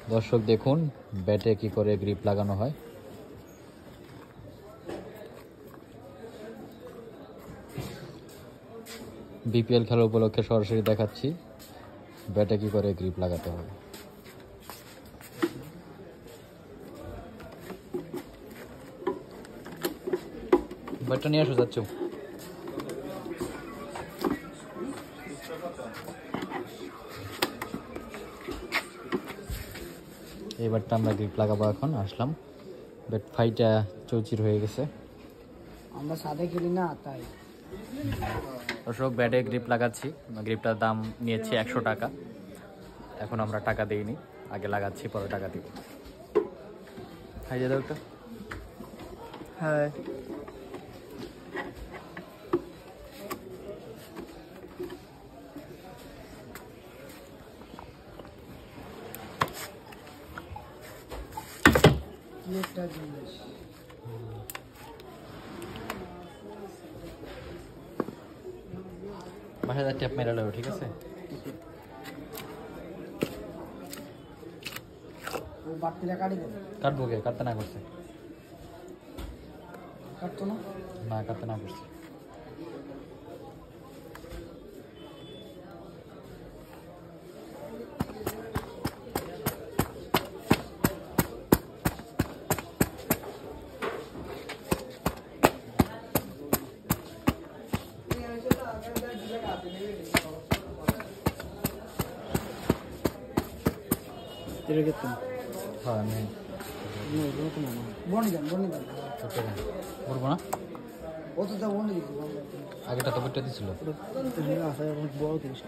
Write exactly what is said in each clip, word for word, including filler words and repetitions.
দর্শক দেখুন ব্যাটে কি করে গ্রিপ লাগানো হয়। বিপিএল খেলা উপলক্ষে সরাসরি দেখাচ্ছি ব্যাটে কি করে গ্রিপ লাগাতে হবে। ব্যাটটা নিয়ে আসো যাচ্ছ। এই ব্যাটটা আমরা গ্রিপ লাগাবো। এখন আসলাম, ব্যাট ফাইটা চৌচির হয়ে গেছে। আমরা সাদে খেলি না তাই। দর্শক ব্যাটে গ্রিপ লাগাচ্ছি, গ্রিপটার দাম নিয়েছি একশো টাকা। এখন আমরা টাকা দিইনি, আগে লাগাচ্ছি পরে টাকা দিব। হাই দাদা একটা। হ্যাঁ একটা জিনিস বাসায় ট্যাপ মেরে নেবো, ঠিক আছে? ও বাটতিলা কাটি দেবে। কাটবো কে? কাটতে না করছে। কাটতো না? না কাটতে না করছে। তেরে গেতো হ্যাঁ আমি বনি দেন বনি দেন করবো না। ও তো বনি দিছি আগেটা তো বেটটা দিছিল। আছে অনেক বড় জিনিস।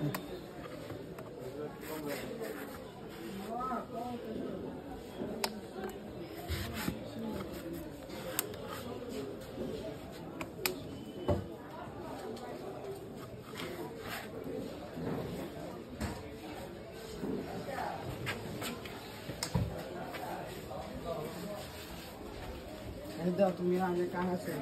তুমি আগে কাজ আছে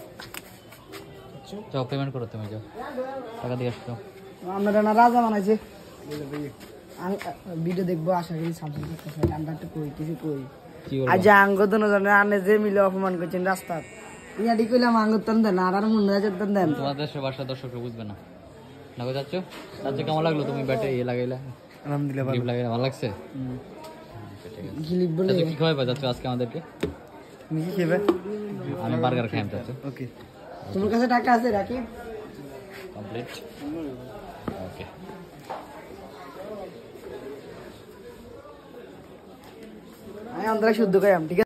যাও পেমেন্ট করো, তুমি যাও টাকা দিয়ে আসো। আমরা না রাজা বানাইছে ভিডিও দেখবো আশা করি সামসুং আমরা একটু কই কিছু কই আজ আঙ্গ দুজনে আনে যে মিলে অপমান করছেন রাস্তা ইয়াদি কইলাম আঙ্গ তন দেন আর আর মনে আছে তন দেন। তোমাদের বাসার দর্শকরা বুঝবে না। নাগো যাচ্ছ যাচ্ছ, কেমন লাগলো তুমি ব্যাটে ইয়ে লাগাইলা? আলহামদুলিল্লাহ ভালো লাগাইলা, ভালো লাগছে। গিলিপ বলে কি খাওয়াবে যাচ্ছ আজকে আমাদেরকে? তুমি কি খাবে? আমি বার্গার খাই যাচ্ছ। ওকে, তোমার কাছে টাকা আছে রাখি কমপ্লিট। ওকে, আমি আমরা শুদ্ধ খাই ঠিক আছে।